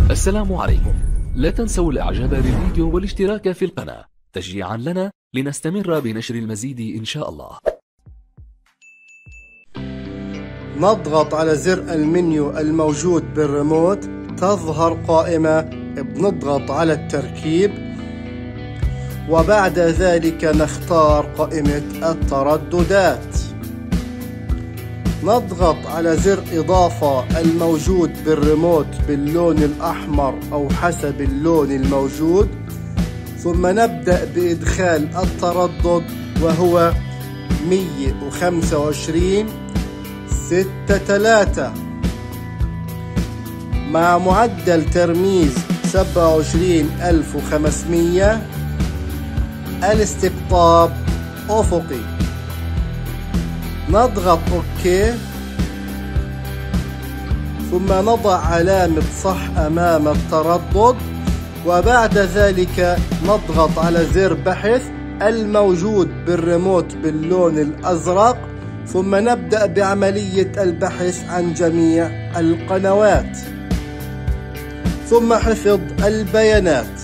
السلام عليكم. لا تنسوا الاعجاب بالفيديو والاشتراك في القناة تشجيعا لنا لنستمر بنشر المزيد ان شاء الله. نضغط على زر المنيو الموجود بالريموت، تظهر قائمة بنضغط على التركيب، وبعد ذلك نختار قائمة الترددات. نضغط على زر إضافة الموجود بالريموت باللون الأحمر أو حسب اللون الموجود، ثم نبدأ بإدخال التردد وهو 125.63 مع معدل ترميز 27,500. الاستقطاب أفقي. نضغط OK، ثم نضع علامة صح أمام التردد، وبعد ذلك نضغط على زر بحث الموجود بالريموت باللون الأزرق، ثم نبدأ بعملية البحث عن جميع القنوات، ثم حفظ البيانات.